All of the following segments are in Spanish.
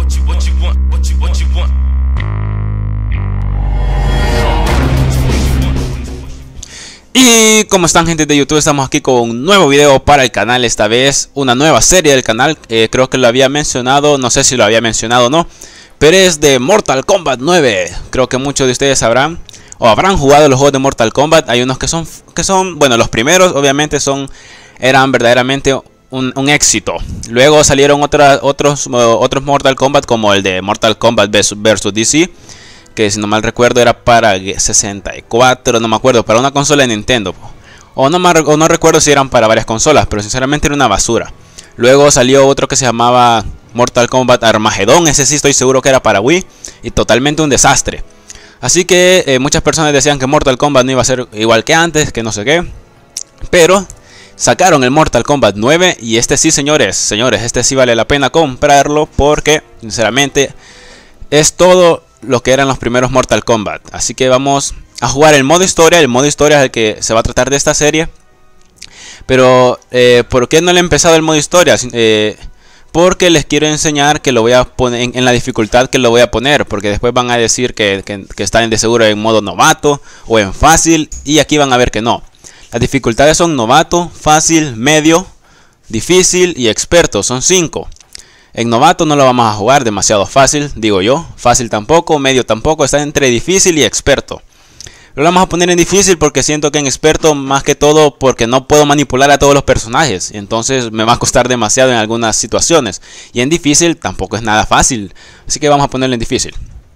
Y como están, gente de YouTube, estamos aquí con un nuevo video para el canal. Esta vez una nueva serie del canal. Creo que lo había mencionado, no sé si lo había mencionado o no, pero es de Mortal Kombat 9. Creo que muchos de ustedes sabrán o habrán jugado los juegos de Mortal Kombat. Hay unos que son bueno, los primeros obviamente eran verdaderamente un éxito. Luego salieron otros Mortal Kombat, como el de Mortal Kombat vs DC, que si no mal recuerdo era para 64, no me acuerdo, para una consola de Nintendo, o no recuerdo si eran para varias consolas, pero sinceramente era una basura. Luego salió otro que se llamaba Mortal Kombat Armageddon, ese sí estoy seguro que era para Wii, y totalmente un desastre. Así que muchas personas decían que Mortal Kombat no iba a ser igual que antes, que no sé qué, pero sacaron el Mortal Kombat 9 y este sí, señores, este sí vale la pena comprarlo, porque sinceramente es todo lo que eran los primeros Mortal Kombat. Así que vamos a jugar el modo historia. El modo historia es el que se va a tratar de esta serie. Pero ¿por qué no le he empezado el modo historia? Porque les quiero enseñar que lo voy a poner en la dificultad que lo voy a poner, porque después van a decir que están de seguro en modo novato o en fácil, y aquí van a ver que no. Las dificultades son novato, fácil, medio, difícil y experto. Son 5. En novato no lo vamos a jugar demasiado fácil, digo yo. Fácil tampoco, medio tampoco, está entre difícil y experto. Lo vamos a poner en difícil porque siento que en experto, más que todo, porque no puedo manipular a todos los personajes, y entonces me va a costar demasiado en algunas situaciones. Y en difícil tampoco es nada fácil, así que vamos a ponerlo en difícil.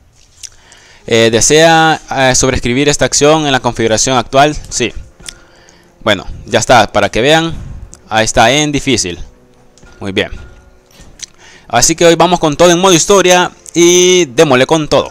¿Desea sobreescribir esta acción en la configuración actual? Sí. Bueno, ya está, para que vean, ahí está en difícil. Muy bien. Así que hoy vamos con todo en modo historia y démosle con todo.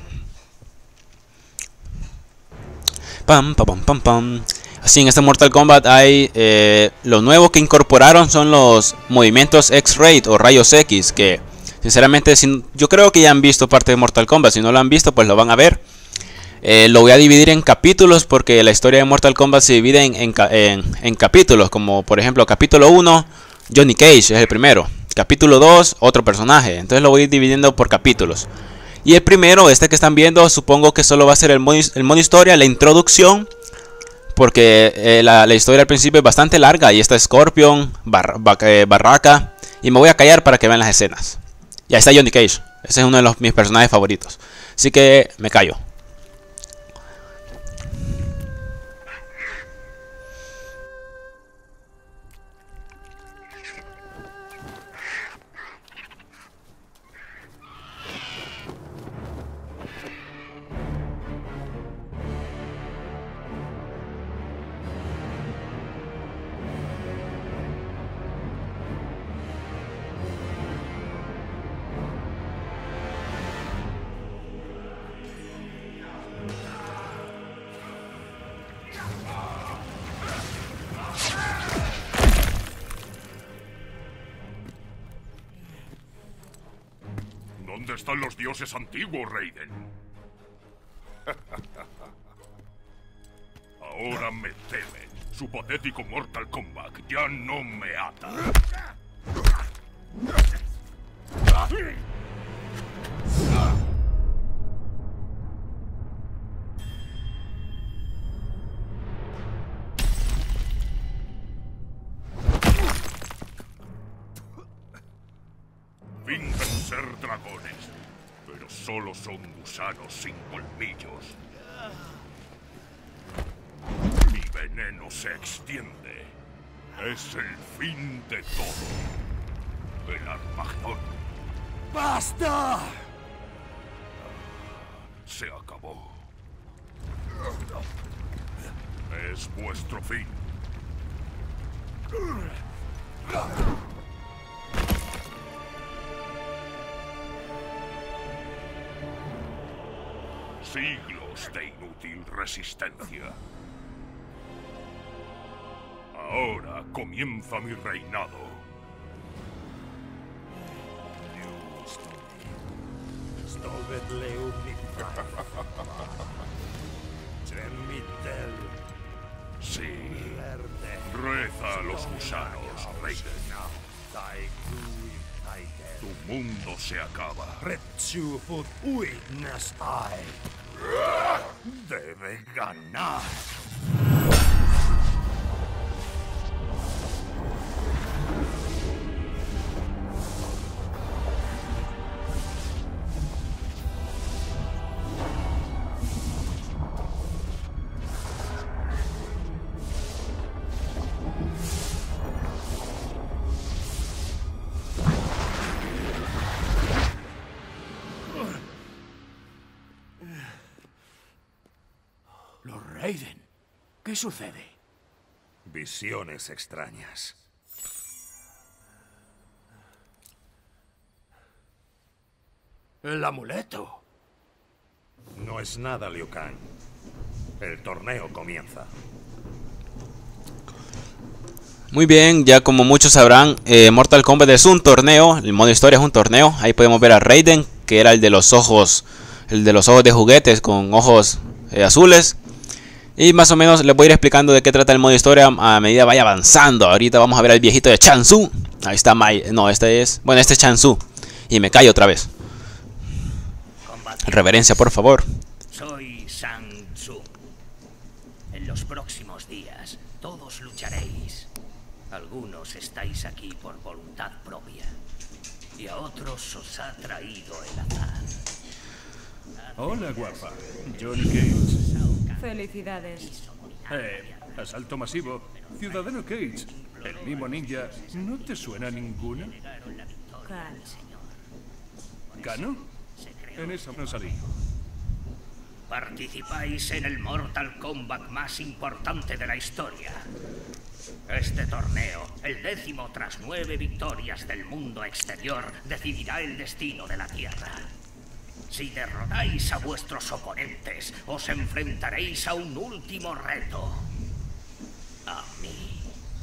Pam, pam, pam, pam. Así, en este Mortal Kombat hay lo nuevo que incorporaron son los movimientos X-Ray o rayos X, que sinceramente yo creo que ya han visto parte de Mortal Kombat. Si no lo han visto, pues lo van a ver. Lo voy a dividir en capítulos, porque la historia de Mortal Kombat se divide en capítulos, como por ejemplo capítulo 1, Johnny Cage es el primero. Capítulo 2, otro personaje. Entonces lo voy a ir dividiendo por capítulos. Y el primero, este que están viendo, supongo que solo va a ser el modo historia, la introducción, porque la historia al principio es bastante larga. Y está Scorpion, Barraca. Y me voy a callar para que vean las escenas. Y ahí está Johnny Cage. Ese es uno de mis personajes favoritos. Así que me callo. ¿Dónde están los dioses antiguos, Raiden? Ahora me temen. Su patético Mortal Kombat ya no me ata. Fingen ser dragones, pero solo son gusanos sin colmillos. Mi veneno se extiende. Es el fin de todo. El Armagedón. ¡Basta! Se acabó. Es vuestro fin. Siglos de inútil resistencia. Ahora comienza mi reinado. Sí. Reza a los gusanos, Raiden. Tu mundo se acaba. Retsufut uitnas ai. Debe ganar. Lord Raiden, ¿qué sucede? Visiones extrañas. El amuleto. No es nada, Liu Kang. El torneo comienza. Muy bien, ya como muchos sabrán, Mortal Kombat es un torneo, el modo historia es un torneo. Ahí podemos ver a Raiden, que era el de los ojos de juguetes con ojos azules. Y más o menos les voy a ir explicando de qué trata el modo historia a medida vaya avanzando. Ahorita vamos a ver al viejito de Shang Tsung. Ahí está no, este es Shang Tsung. Y me callo otra vez. Reverencia, por favor. Soy Shang Tsung. En los próximos días, todos lucharéis. Algunos estáis aquí por voluntad propia. Y a otros os ha traído el azar. Hola, guapa. Johnny Cage. Felicidades. Asalto masivo. Ciudadano Cage. El mimo ninja. ¿No te suena ninguna? ¿Kano? En eso no salí. Participáis en el Mortal Kombat más importante de la historia. Este torneo, el 10º tras 9 victorias del mundo exterior, decidirá el destino de la Tierra. Si derrotáis a vuestros oponentes, os enfrentaréis a un último reto. A mí.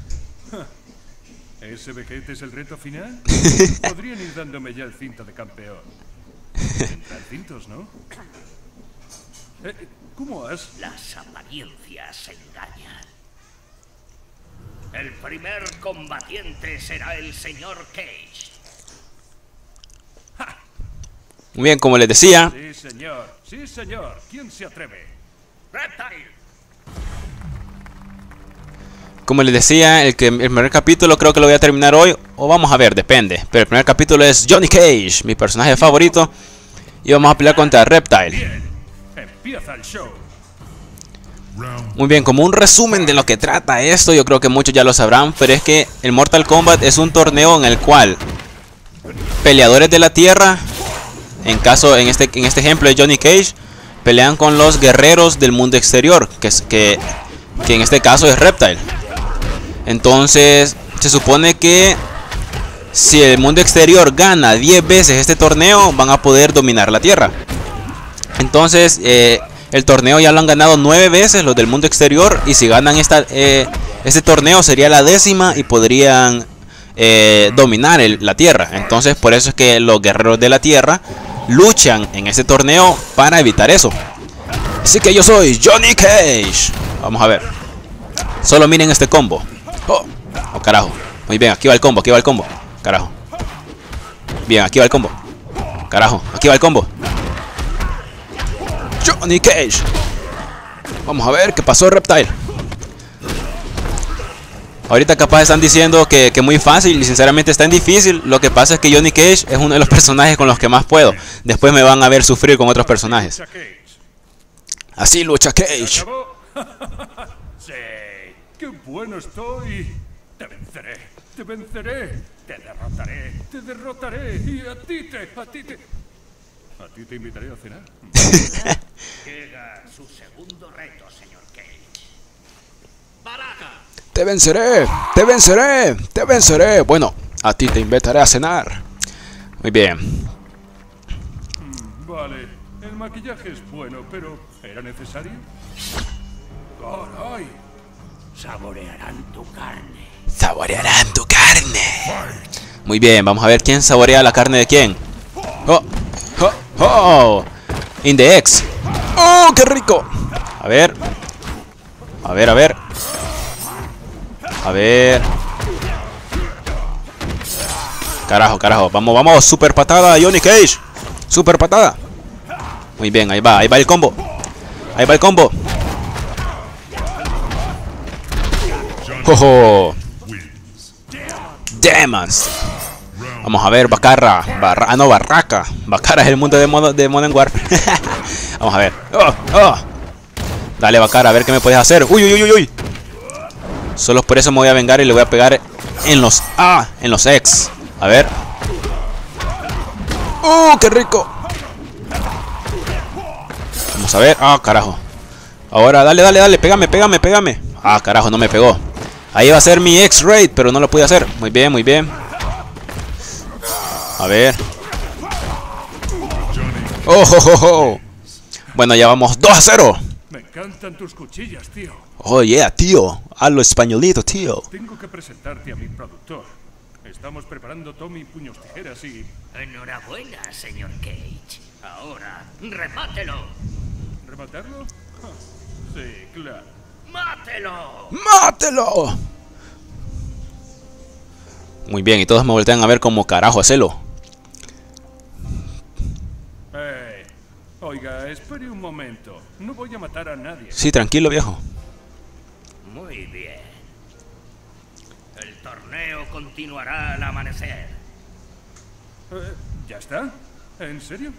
¿Ese Vegeta es el reto final? Podrían ir dándome ya el cinto de campeón. Entrar cintos, ¿no? ¿Cómo has? Las apariencias engañan. El primer combatiente será el señor Cage. Muy bien, como les decía. Sí, señor. Sí, señor. ¿Quién se atreve? Reptile. Como les decía, el primer capítulo creo que lo voy a terminar hoy. O vamos a ver, depende. Pero el primer capítulo es Johnny Cage, mi personaje favorito. Y vamos a pelear contra Reptile. Bien. Empieza el show. Muy bien, como un resumen de lo que trata esto, yo creo que muchos ya lo sabrán. Pero es que el Mortal Kombat es un torneo en el cual peleadores de la Tierra, en este ejemplo de Johnny Cage, pelean con los guerreros del mundo exterior, que en este caso es Reptile. Entonces se supone que si el mundo exterior gana 10 veces este torneo, van a poder dominar la Tierra. Entonces el torneo ya lo han ganado 9 veces los del mundo exterior, y si ganan este torneo sería la 10ª y podrían dominar la Tierra. Entonces por eso es que los guerreros de la Tierra luchan en este torneo para evitar eso. Así que yo soy Johnny Cage. Vamos a ver. Solo miren este combo. Oh, carajo. Muy bien, aquí va el combo, carajo. Bien, aquí va el combo. Carajo, aquí va el combo. Johnny Cage. Vamos a ver qué pasó, Reptile. Ahorita capaz están diciendo que muy fácil, y sinceramente está en difícil. Lo que pasa es que Johnny Cage es uno de los personajes con los que más puedo. Después me van a ver sufrir con otros personajes. Así lucha Cage. Sí. ¡Qué bueno estoy! Te venceré, te venceré, te derrotaré, y a ti te invitaré a cenar. Llega su segundo reto, señor Cage. ¡Baraja! Te venceré, te venceré, te venceré. Bueno, a ti te invitaré a cenar. Muy bien. Vale, el maquillaje es bueno, pero ¿era necesario? ¡Caray! Saborearán tu carne. Saborearán tu carne. Muy bien, vamos a ver quién saborea la carne de quién. Oh, oh, oh. In the X. Oh, qué rico. A ver. A ver, a ver. A ver. Carajo, carajo. Vamos, vamos. Super patada, Johnny Cage. Super patada. Muy bien, ahí va el combo. Ahí va el combo. ¡Ojo! Demons. Vamos a ver, Bacarra. No, Barraca. Bacarra es el mundo de Modern Warfare. Vamos a ver. Dale, Bacarra, a ver qué me puedes hacer. Uy, uy, uy, uy. Solo por eso me voy a vengar y le voy a pegar en los en los X. A ver. ¡Qué rico! Vamos a ver. Carajo. Ahora, dale, dale, dale. Pégame, pégame, pégame. Carajo, no me pegó. Ahí va a ser mi X-Raid, pero no lo pude hacer. Muy bien, muy bien. A ver. ¡Oh! Bueno, ya vamos 2-0. Me encantan tus cuchillas, tío. Oh, yeah, tío. Hazlo españolito, tío. Tengo que presentarte a mi productor. Estamos preparando Tommy Puños Tijeras y... Enhorabuena, señor Cage. Ahora, remátelo. ¿Rematarlo? Sí, claro. ¡Mátelo! ¡Mátelo! Muy bien, y todos me voltean a ver como carajo hacerlo. Oiga, espere un momento. No voy a matar a nadie. Sí, tranquilo, viejo. Muy bien. El torneo continuará al amanecer. ¿Ya está? ¿En serio?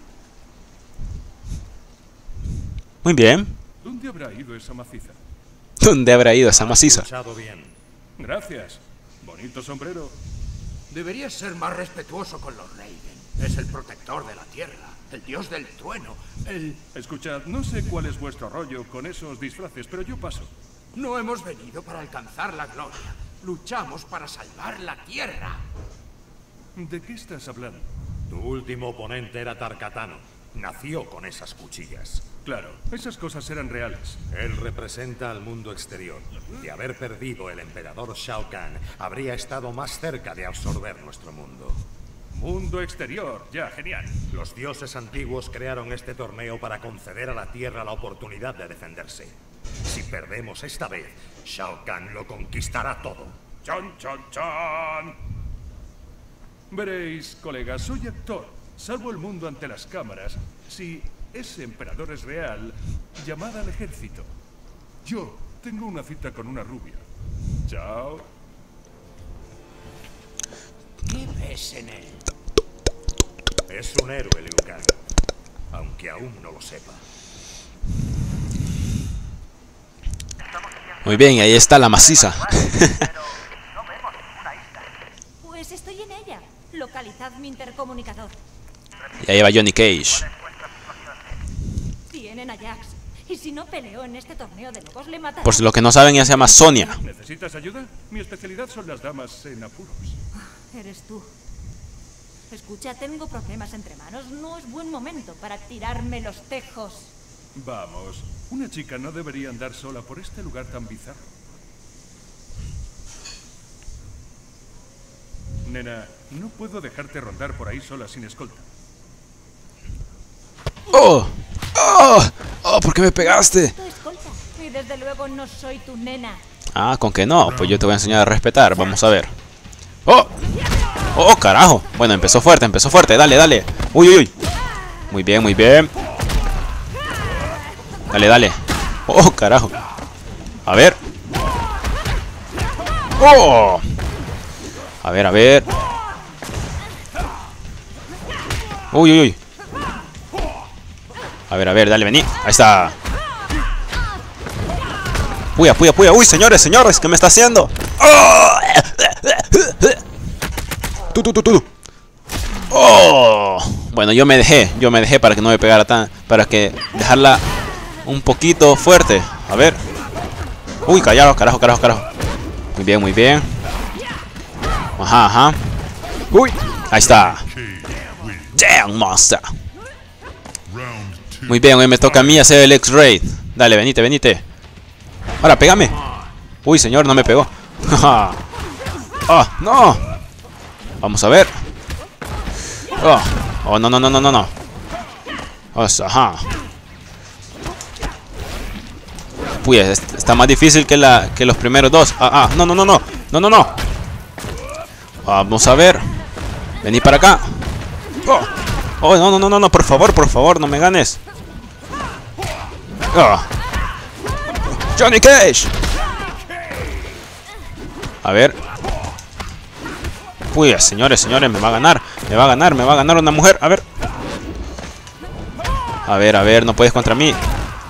Muy bien. ¿Dónde habrá ido esa maciza? ¿Dónde habrá ido esa maciza? Bien. Gracias. Bonito sombrero. Deberías ser más respetuoso con los Raiden. Es el protector de la tierra, el dios del trueno, el... Escuchad, no sé cuál es vuestro rollo con esos disfraces, pero yo paso. No hemos venido para alcanzar la gloria. Luchamos para salvar la tierra. ¿De qué estás hablando? Tu último oponente era Tarkatano. Nació con esas cuchillas. Claro, esas cosas eran reales. Él representa al mundo exterior. De haber perdido el emperador Shao Kahn, habría estado más cerca de absorber nuestro mundo. Mundo exterior, ya, genial. Los dioses antiguos crearon este torneo para conceder a la Tierra la oportunidad de defenderse. Si perdemos esta vez, Shao Kahn lo conquistará todo. ¡Chan, chan, chan! Veréis, colegas, soy actor. Salvo el mundo ante las cámaras. Si ese emperador es real, llamad al ejército. Yo tengo una cita con una rubia. Chao. ¿Qué ves en él? Es un héroe, Liu Kang, aunque aún no lo sepa. Muy bien, y ahí está la maciza. Pues estoy en ella. Localizad mi intercomunicador. Y ahí va Johnny Cage. Tienen a Jax. Y si no peleo en este torneo de locos, le mataré. Por si los que no saben, ella se llama Sonia. ¿Necesitas ayuda? Mi especialidad son las damas en apuros. Eres tú. Escucha, tengo problemas entre manos. No es buen momento para tirarme los tejos. Vamos, una chica no debería andar sola por este lugar tan bizarro. Nena, no puedo dejarte rondar por ahí sola sin escolta. ¡Oh! ¿Por qué me pegaste? Tu escolta. Y desde luego no soy tu nena. ¿Con que no? Pues yo te voy a enseñar a respetar. Vamos a ver. ¡Oh, carajo! Bueno, empezó fuerte. Dale, dale. Uy, uy, uy. Muy bien, muy bien. Dale, dale. ¡Oh, carajo! A ver. ¡Oh! A ver, a ver. Uy, uy, uy. A ver, dale, vení. Ahí está. Puya. Uy, señores, ¿qué me está haciendo? ¡Oh! Tú. ¡Oh! Bueno, yo me dejé para que no me pegara para que dejarla un poquito fuerte. A ver. Uy, callado, carajo. Muy bien. Ajá. Uy, ahí está. Damn, monster. Muy bien, hoy me toca a mí hacer el X-Raid. Dale, venite. Ahora, pégame. Uy, señor, no me pegó. No. Vamos a ver. No. Ajá. Uy, está más difícil que los primeros dos. No. Vamos a ver. Vení para acá. Oh, oh, no, no, no, no, no, por favor, no me ganes. Oh. Johnny Cage. A ver. Uy, señores, me va a ganar. Me va a ganar una mujer. A ver. A ver, no puedes contra mí.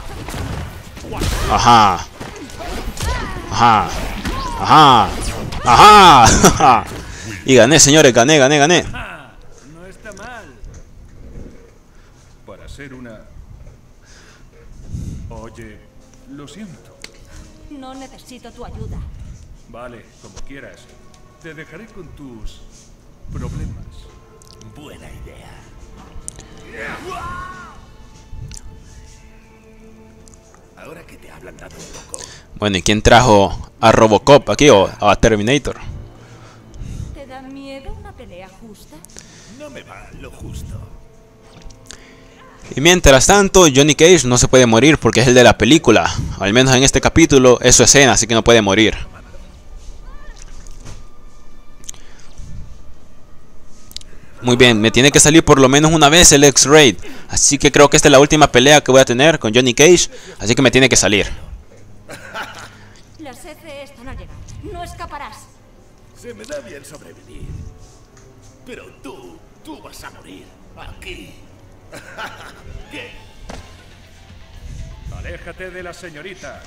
Ajá. Ajá. Ajá. Ajá. Y gané, señores, gané. No está mal. Para ser una... Oye, lo siento. No necesito tu ayuda. Vale, como quieras. Te dejaré con tus problemas. Buena idea. Ahora que te hablan dado un poco. Bueno, ¿y quién trajo a Robocop aquí o a Terminator? ¿Te da miedo una pelea justa? No me va lo justo. Y mientras tanto, Johnny Cage no se puede morir porque es el de la película. Al menos en este capítulo es su escena, así que no puede morir. Muy bien, me tiene que salir por lo menos una vez el X-Raid. Así que creo que esta es la última pelea que voy a tener con Johnny Cage. Así que me tiene que salir. Las CC están al llegar. No escaparás. Se me da bien sobrevivir. Pero tú vas a morir aquí. ¿Qué? Aléjate de la señorita.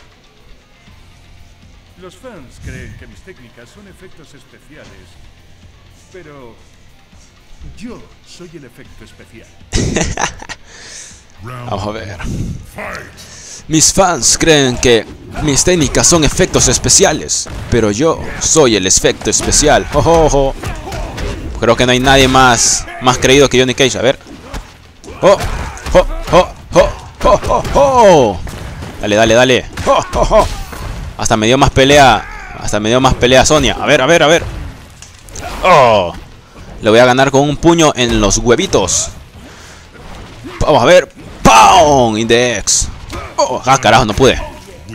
Los fans creen que mis técnicas son efectos especiales, pero yo soy el efecto especial. Vamos a ver. Mis fans creen que mis técnicas son efectos especiales, pero yo soy el efecto especial. Oh, oh, oh. Creo que no hay nadie más creído que Johnny Cage. A ver. Oh, oh, oh, oh, oh, oh, oh. Dale. Oh, oh, oh. Hasta me dio más pelea Sonia. A ver. Oh. Le voy a ganar con un puño en los huevitos. Vamos a ver. ¡Pum! Index. Oh, carajo, no pude.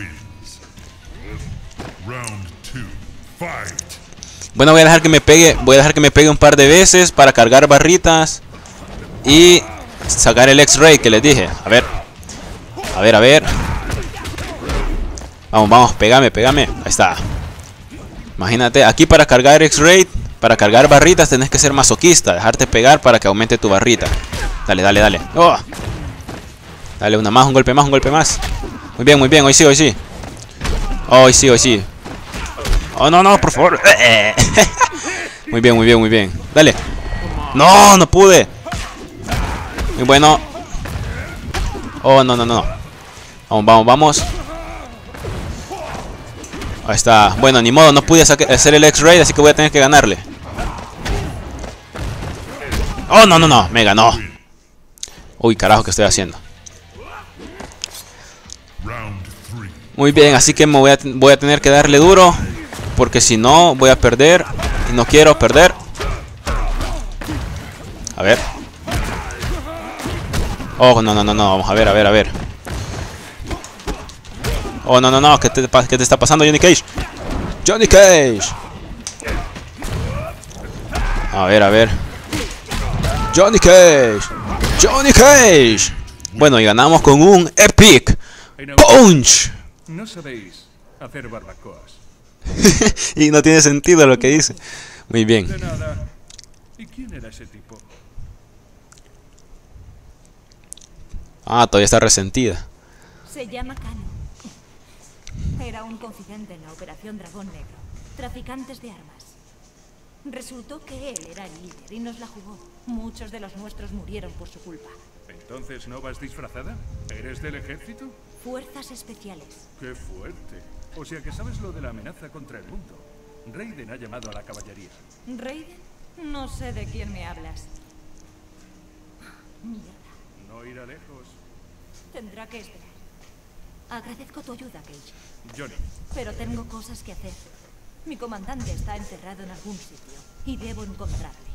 Bueno, voy a dejar que me pegue un par de veces para cargar barritas y sacar el X-Ray que les dije. A ver. Vamos, pégame. Ahí está. Imagínate, aquí para cargar X-Ray, para cargar barritas tenés que ser masoquista, dejarte pegar para que aumente tu barrita. Dale. Oh. Dale, un golpe más. Muy bien, hoy sí. Hoy sí. Oh, no, por favor. Muy bien. Dale. No pude. Muy bueno. Oh, no. Vamos. Ahí está. Bueno, ni modo, no pude hacer el X-Raid, así que voy a tener que ganarle. Oh, no, me ganó. Uy, carajo, ¿qué estoy haciendo? Muy bien, así que me voy a tener que darle duro, porque si no voy a perder y no quiero perder. A ver. Oh, no, vamos a ver. Oh, no, ¿qué te está pasando, Johnny Cage? A ver. Johnny Cage. Bueno, y ganamos con un Epic Punch. No sabéis hacer barbacoas. Y no tiene sentido lo que dice. Muy bien. De nada. ¿Y quién era ese tipo? Ah, todavía está resentida. Se llama Kano. Era un confidente en la Operación Dragón Negro. Traficantes de armas. Resultó que él era el líder y nos la jugó. Muchos de los nuestros murieron por su culpa. ¿Entonces no vas disfrazada? ¿Eres del ejército? Fuerzas especiales. ¡Qué fuerte! O sea que sabes lo de la amenaza contra el mundo. Raiden ha llamado a la caballería. ¿Raiden? No sé de quién me hablas. Mierda. No irá lejos. Tendrá que esperar. Agradezco tu ayuda, Cage. Johnny. Pero tengo cosas que hacer. Mi comandante está enterrado en algún sitio y debo encontrarle.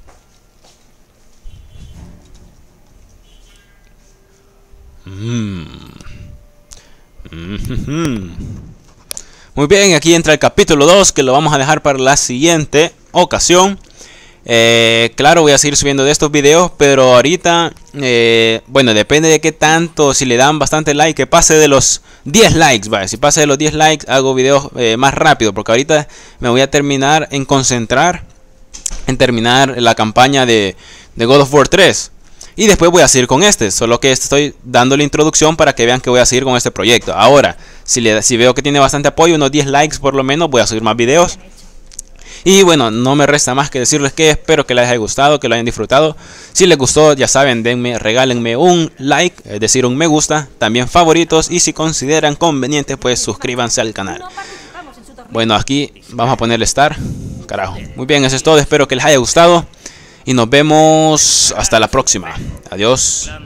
Muy bien, aquí entra el capítulo 2, que lo vamos a dejar para la siguiente ocasión. Claro, voy a seguir subiendo de estos videos, pero ahorita, bueno, depende de qué tanto, si le dan bastante like, que pase de los 10 likes, ¿vale? Si pase de los 10 likes, hago videos más rápido, porque ahorita me voy a terminar en concentrar, en terminar la campaña de God of War 3. Y después voy a seguir con este, solo que estoy dando la introducción para que vean que voy a seguir con este proyecto. Ahora, si veo que tiene bastante apoyo, unos 10 likes por lo menos, voy a subir más videos. Y bueno, no me resta más que decirles que espero que les haya gustado, que lo hayan disfrutado. Si les gustó, ya saben, regálenme un like, es decir, un me gusta, también favoritos. Y si consideran conveniente, pues suscríbanse al canal. Bueno, aquí vamos a ponerle Star. Carajo. Muy bien, eso es todo. Espero que les haya gustado. Y nos vemos hasta la próxima. Adiós.